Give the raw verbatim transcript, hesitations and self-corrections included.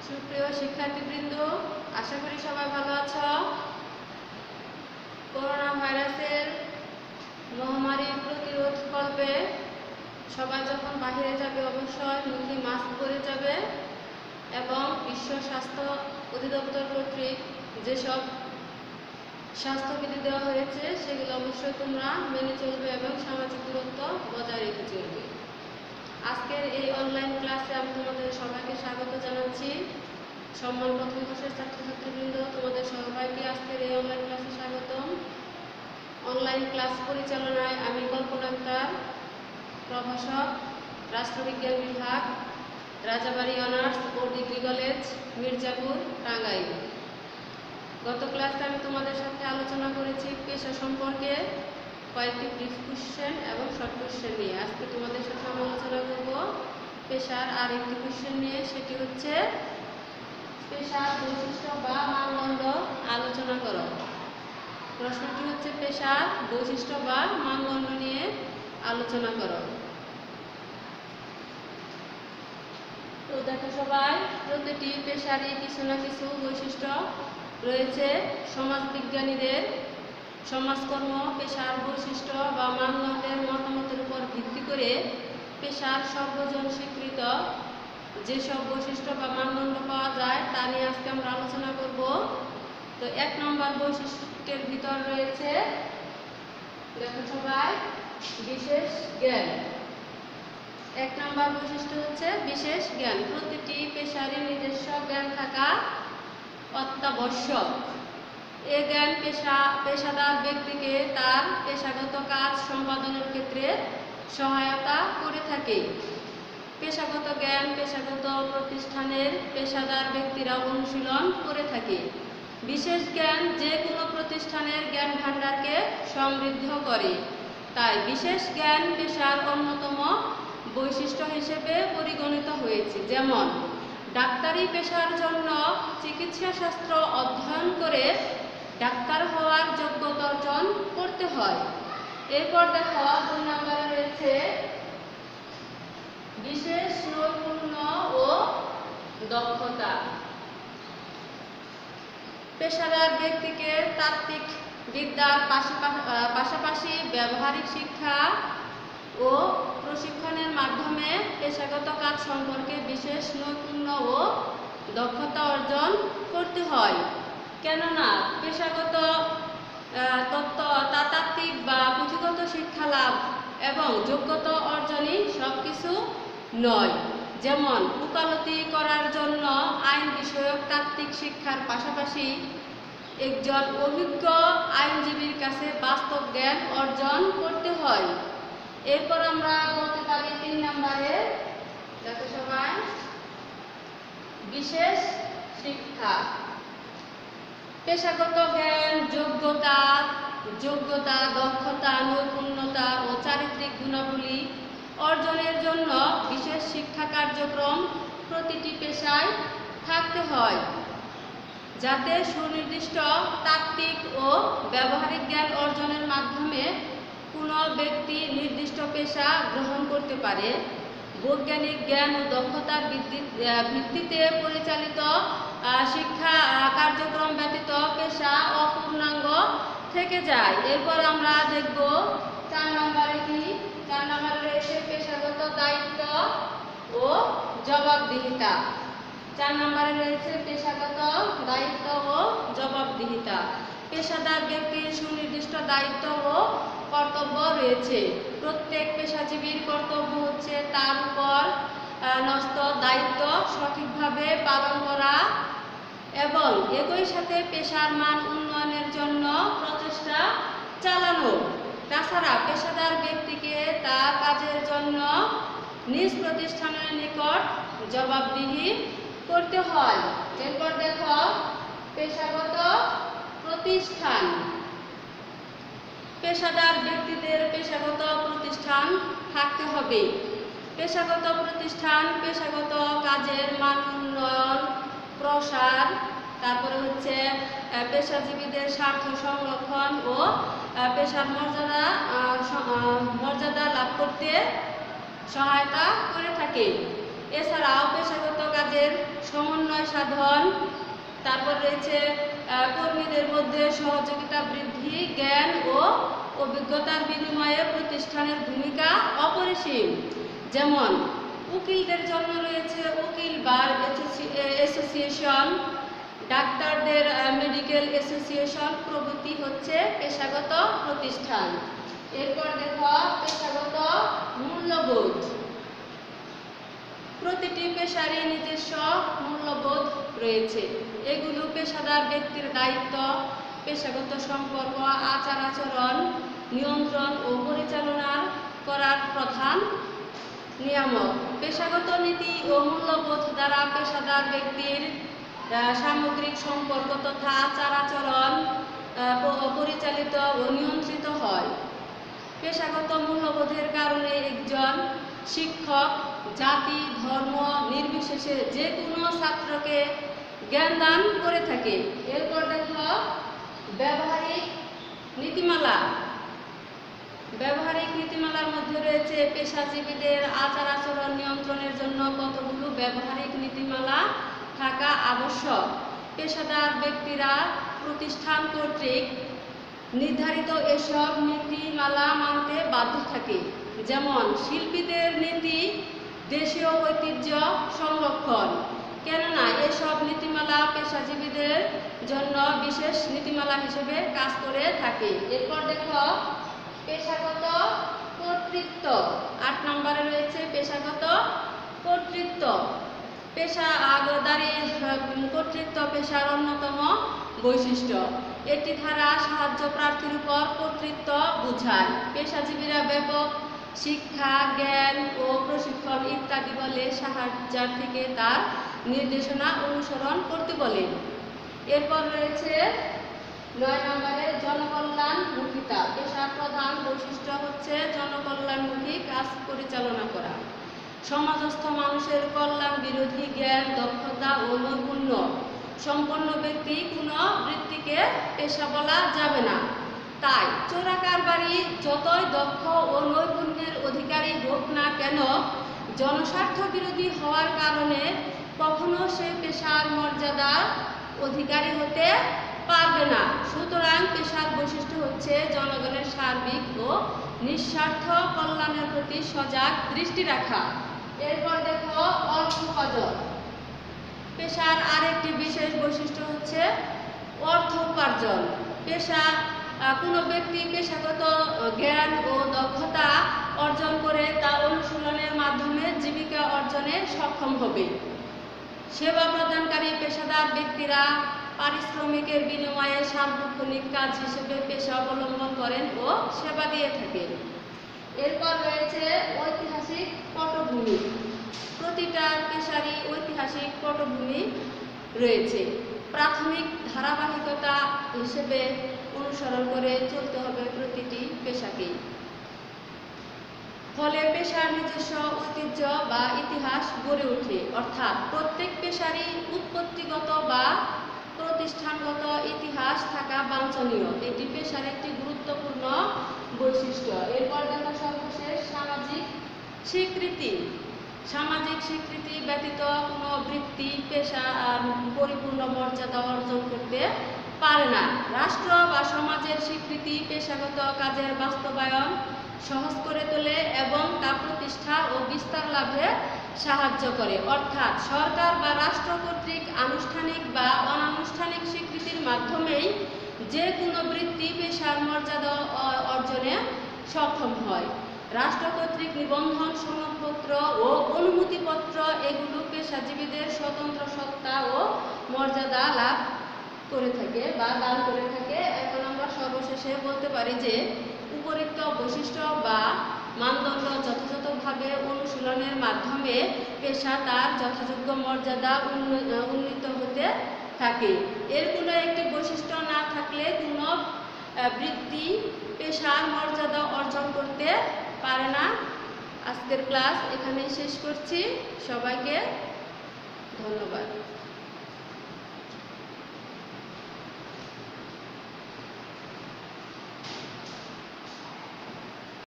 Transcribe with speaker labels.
Speaker 1: সুপ্রিয় শিক্ষার্থীবৃন্দ, আশা করি সবাই ভালো আছো। করোনা ভাইরাসের মহামারী প্রতিরোধকল্পে সবাই যখন বাইরে যাবে অবশ্যই মুখে মাস্ক পরে যাবে এবং বিশ্ব স্বাস্থ্য অধিদপ্তর কর্তৃক যেসব স্বাস্থ্যবিধি দেওয়া হয়েছে সেগুলো অবশ্যই তোমরা মেনে চলবে এবং সামাজিক দূরত্ব বজায় রেখে চলবে। আজকের এই অনলাইন ক্লাসে আমি তোমাদের সবাইকে স্বাগত জানাচ্ছি। সম্মান প্রথম বর্ষের ছাত্রছাত্রীবৃন্দ, তোমাদের সবাইকে আজকের এই অনলাইন ক্লাসে স্বাগতম। অনলাইন ক্লাস পরিচালনায় আমি কল্পনা আক্তার, প্রভাষক, রাষ্ট্রবিজ্ঞান বিভাগ, রাজাবাড়ী অনার্স ও ডিগ্রি কলেজ, মির্জাপুর, টাঙ্গাইল। গত ক্লাসে আমি তোমাদের সাথে আলোচনা করেছি পেশা সম্পর্কে কয়েকটি ব্রিফ কোশ্চেন এবং শর্ট কোশ্চেন নিয়ে। আজকে তোমাদের সাথে আমি আলোচনা করব পেশার আর একটি কোশ্চেন নিয়ে, সেটি হচ্ছে পেশার বৈশিষ্ট্য বা মানদণ্ড আলোচনা করো। প্রশ্নটি হচ্ছে পেশার বৈশিষ্ট্য বা মানদণ্ড নিয়ে আলোচনা করো। তো দেখো সবাই, প্রতিটি পেশারই কিছু না কিছু বৈশিষ্ট্য রয়েছে। সমাজবিজ্ঞানীদের সমাজকর্ম পেশার বৈশিষ্ট্য বা মানদণ্ডের মতামতের উপর ভিত্তি করে পেশার সর্বজন স্বীকৃত যেসব বৈশিষ্ট্য বা মানদণ্ড পাওয়া যায় তা নিয়ে আজকে আমরা আলোচনা করব। তো এক নম্বর বৈশিষ্ট্যের ভিতর রয়েছে, দেখো সবাই, বিশেষ জ্ঞান। এক নম্বর বৈশিষ্ট্য হচ্ছে বিশেষ জ্ঞান। প্রতিটি পেশারই নিজস্ব জ্ঞান থাকা অত্যাবশ্যক। এ জ্ঞান পেশা পেশাদার ব্যক্তিকে তার পেশাগত কাজ সম্পাদনের ক্ষেত্রে সহায়তা করে থাকে। পেশাগত জ্ঞান পেশাগত প্রতিষ্ঠানের পেশাদার ব্যক্তিরা অনুশীলন করে থাকে। বিশেষ জ্ঞান যে কোনো প্রতিষ্ঠানের জ্ঞান ভাণ্ডারকে সমৃদ্ধ করে। তাই বিশেষ জ্ঞান পেশার অন্যতম বৈশিষ্ট্য হিসেবে পরিগণিত হয়েছে। যেমন ডাক্তারি পেশার জন্য চিকিৎসা শাস্ত্র অধ্যয়ন করে ডাক্তার হওয়ার যোগ্যতা অর্জন করতে হয়। এরপর দেখো দুই নম্বরে রয়েছে বিশেষ নৈপুণ্য ও দক্ষতা। পেশাদার ব্যক্তিকে তাত্ত্বিক বিদ্যার পাশাপাশি ব্যবহারিক শিক্ষা ও প্রশিক্ষণের মাধ্যমে পেশাগত কাজ সম্পর্কে বিশেষ নৈপুণ্য ও দক্ষতা অর্জন করতে হয়। কেননা পেশাগত তত্ত্ব তাত্ত্বিক বা পুঁথিগত শিক্ষা লাভ এবং যোগ্যতা অর্জনই সব কিছু নয়। যেমন ওকালতি করার জন্য আইন বিষয়ক তাত্ত্বিক শিক্ষার পাশাপাশি একজন অভিজ্ঞ আইনজীবীর কাছে বাস্তব জ্ঞান অর্জন করতে হয়। এরপর আমরা বলতে পারি তিন নম্বরে, দেখো সবাই, বিশেষ শিক্ষা। পেশাগত জ্ঞান যোগ্যতা যোগ্যতা দক্ষতা নৈপুণ্যতা ও চারিত্রিক গুণাবলী অর্জনের জন্য বিশেষ শিক্ষা কার্যক্রম প্রতিটি পেশায় থাকতে হয়, যাতে সুনির্দিষ্ট তাত্ত্বিক ও ব্যবহারিক জ্ঞান অর্জনের মাধ্যমে কোনো ব্যক্তি নির্দিষ্ট পেশা গ্রহণ করতে পারে। বৈজ্ঞানিক জ্ঞান ও দক্ষতার ভিত্তিতে পরিচালিত শিক্ষা কার্যক্রম ব্যতীত পেশা অপূর্ণাঙ্গ থেকে যায়। এরপর আমরা দেখব চার নম্বরে কি, চার নম্বরে রয়েছে পেশাগত দায়িত্ব ও জবাবদিহিতা। চার নম্বরে রয়েছে পেশাগত দায়িত্ব ও জবাবদিহিতা। পেশাদার ব্যক্তির সুনির্দিষ্ট দায়িত্ব ও কর্তব্য রয়েছে। প্রত্যেক পেশাজীবীর কর্তব্য হচ্ছে তার উপর ন্যস্ত দায়িত্ব সঠিকভাবে পালন করা এবং একই সাথে পেশার মান উন্নয়নের জন্য প্রচেষ্টা চালানো। তাছাড়া পেশাদার ব্যক্তিকে তার কাজের জন্য নিজ প্রতিষ্ঠানের নিকট জবাবদিহি করতে হয়। এরপর দেখো পেশাগত প্রতিষ্ঠান। পেশাদার ব্যক্তিদের পেশাগত প্রতিষ্ঠান থাকতে হবে। পেশাগত প্রতিষ্ঠান পেশাগত কাজের মান উন্নয়ন প্রসার, তারপরে হচ্ছে পেশাজীবীদের স্বার্থ সংরক্ষণ ও পেশার মর্যাদা মর্যাদা লাভ করতে সহায়তা করে থাকে। এছাড়াও পেশাগত কাজের সমন্বয় সাধন, তারপর রয়েছে কর্মীদের মধ্যে সহযোগিতা বৃদ্ধি, জ্ঞান ও অভিজ্ঞতার বিনিময়ে প্রতিষ্ঠানের ভূমিকা অপরিসীম। যেমন উকিলদের জন্য রয়েছে উকিল বার অ্যাসোসিয়েশন, ডাক্তারদের মেডিকেল অ্যাসোসিয়েশন প্রভৃতি হচ্ছে পেশাগত প্রতিষ্ঠান। এরপর দেখো পেশাগত মূল্যবোধ। প্রতিটি পেশারই নিজস্ব মূল্যবোধ রয়েছে। এগুলো পেশাদার ব্যক্তির দায়িত্ব, পেশাগত সম্পর্ক, আচার আচরণ নিয়ন্ত্রণ ও পরিচালনা করার প্রধান নিয়ামক। পেশাগত নীতি ও মূল্যবোধ দ্বারা পেশাদার ব্যক্তির সামগ্রিক সম্পর্ক তথা আচার আচরণ পরিচালিত ও নিয়ন্ত্রিত হয়। পেশাগত মূল্যবোধের কারণে একজন শিক্ষক জাতি ধর্ম নির্বিশেষে যে কোনো ছাত্রকে জ্ঞান দান করে থাকে। এরপর দেখো ব্যবহারিক নীতিমালা। ব্যবহারিক নীতিমালার মধ্যে রয়েছে পেশাজীবীদের আচার আচরণ নিয়ন্ত্রণের জন্য কতগুলো ব্যবহারিক নীতিমালা থাকা আবশ্যক। পেশাদার ব্যক্তিরা প্রতিষ্ঠান কর্তৃক নির্ধারিত এসব নীতিমালা মানতে বাধ্য থাকে। যেমন শিল্পীদের নীতি দেশীয় ঐতিহ্য সংরক্ষণ, কেননা এসব নীতিমালা পেশাজীবীদের জন্য বিশেষ নীতিমালা হিসেবে কাজ করে থাকে। এরপর দেখো পেশাগত কর্তৃত্ব। আট নম্বরে রয়েছে পেশাগত কর্তৃত্ব। পেশাদারি কর্তৃত্ব পেশার অন্যতম বৈশিষ্ট্য। এটি ধারা সাহায্য প্রার্থীর উপর কর্তৃত্ব বোঝায়। পেশাজীবীরা ব্যাপক শিক্ষা জ্ঞান ও প্রশিক্ষণ ইত্যাদি বলে সাহায্যার্থীকে তার নির্দেশনা অনুসরণ করতে বলেন। এরপর রয়েছে নয় নম্বরে জনকল্যাণমুখিতা। পেশার প্রধান বৈশিষ্ট্য হচ্ছে জনকল্যাণমুখী কাজ পরিচালনা করা। সমাজস্থ মানুষের কল্যাণ বিরোধী জ্ঞান দক্ষতা ও নৈপুণ্য সম্পন্ন ব্যক্তি কোনো বৃত্তিকে পেশা বলা যাবে না। তাই চোরা কারবারি যতই দক্ষ ও নৈপুণ্যের অধিকারী হোক না কেন, জনস্বার্থ বিরোধী হওয়ার কারণে কখনো সে পেশার মর্যাদার অধিকারী হতে পারবে না। সুতরাং পেশার বৈশিষ্ট্য হচ্ছে জনগণের সার্বিক ও নিঃস্বার্থ কল্যাণের প্রতি সজাগ দৃষ্টি রাখা। এরপর দেখো অর্থ উপার্জন। পেশার আরেকটি বিশেষ বৈশিষ্ট্য হচ্ছে অর্থ উপার্জন। পেশা কোনো ব্যক্তি পেশাগত জ্ঞান ও দক্ষতা অর্জন করে তা অনুশীলনের মাধ্যমে জীবিকা অর্জনে সক্ষম হবে। সেবা প্রদানকারী পেশাদার ব্যক্তিরা পারিশ্রমিকের বিনিময়ে সার্বক্ষণিক কাজ হিসেবে পেশা অবলম্বন করেন ও সেবা দিয়ে থাকেন। এরপর রয়েছে ঐতিহাসিক পটভূমি। প্রতিটা পেশারই ঐতিহাসিক পটভূমি রয়েছে। প্রাথমিক ধারাবাহিকতা হিসেবে অনুসরণ করে চলতে হবে প্রতিটি পেশাকে। ফলে পেশার নিজস্ব ঐতিহ্য বা ইতিহাস গড়ে ওঠে। অর্থাৎ প্রত্যেক পেশারই উৎপত্তিগত বা প্রতিষ্ঠানগত ইতিহাস থাকা বাঞ্ছনীয়। এটি পেশার একটি গুরুত্বপূর্ণ বৈশিষ্ট্য। এরপর দেখা সর্বশেষ সামাজিক স্বীকৃতি। সামাজিক স্বীকৃতি ব্যতীত কোনো বৃত্তি পেশা পরিপূর্ণ মর্যাদা অর্জন করতে পারে না। রাষ্ট্র বা সমাজের স্বীকৃতি পেশাগত কাজের বাস্তবায়ন সহজ করে তোলে এবং তা প্রতিষ্ঠা ও বিস্তার লাভে সাহায্য করে। অর্থাৎ সরকার বা রাষ্ট্র কর্তৃক আনুষ্ঠানিক বা অনানুষ্ঠানিক স্বীকৃতির মাধ্যমেই যে কোনো বৃত্তি পেশার মর্যাদা অর্জনে সক্ষম হয়। রাষ্ট্র কর্তৃক নিবন্ধন সনদপত্র ও অনুমতিপত্র এগুলো পেশাজীবীদের স্বতন্ত্র সত্তা ও মর্যাদা লাভ করে থাকে বা দান করে থাকে। এখন আমরা সর্বশেষে বলতে পারি যে উপরিক্ত বৈশিষ্ট্য বা মানদণ্ড যথাযথভাবে অনুশীলনের মাধ্যমে পেশা তার যথাযোগ্য মর্যাদা উন্নীত হতে থাকে। এর কোনো একটি বৈশিষ্ট্য না থাকলে কোনো বৃত্তি পেশার মর্যাদা অর্জন করতে পারে না। আজকের ক্লাস এখানেই শেষ করছি। সবাইকে ধন্যবাদ।